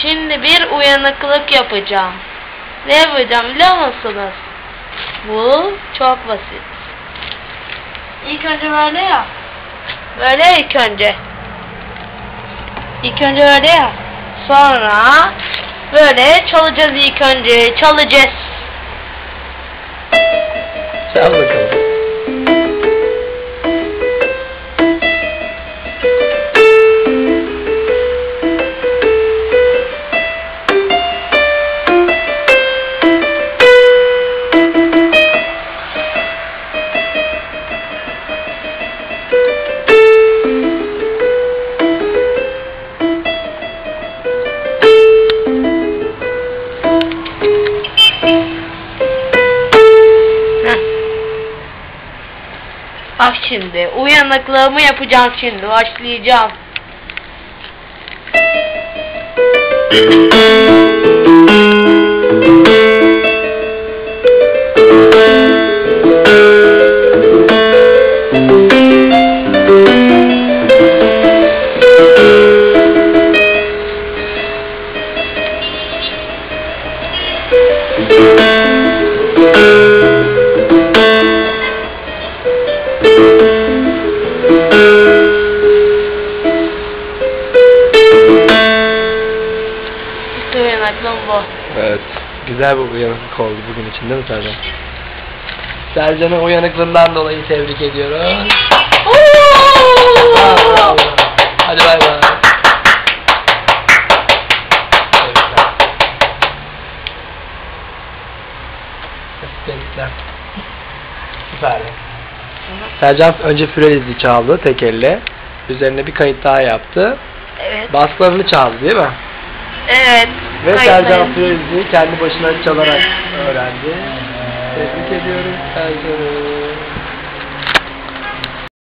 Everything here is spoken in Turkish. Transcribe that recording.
Şimdi bir uyanıklık yapacağım. Ne yapacağım biliyor musunuz? Bu çok basit. İlk önce böyle yap. Böyle ilk önce. İlk önce böyle yap. Sonra böyle çalacağız ilk önce. Çalacağız. Çal bakalım. Bak şimdi uyanıklığımı yapacağım şimdi. Başlayacağım. Uyanıklığım bu. Evet. Güzel bir uyanıklık oldu bugün için değil mi Sercan? Sercan'ın uyanıklığından dolayı tebrik ediyoruz. Bravo. Hadi bay bay. Tebrikler. Süper. Sercan önce Freliz'i çaldı tek elle. Üzerine bir kayıt daha yaptı. Evet. Baslarını çaldı değil mi? Evet. Ve Sercan Freliz'i kendi başına çalarak öğrendi. Tebrik ediyoruz Sercan'ı.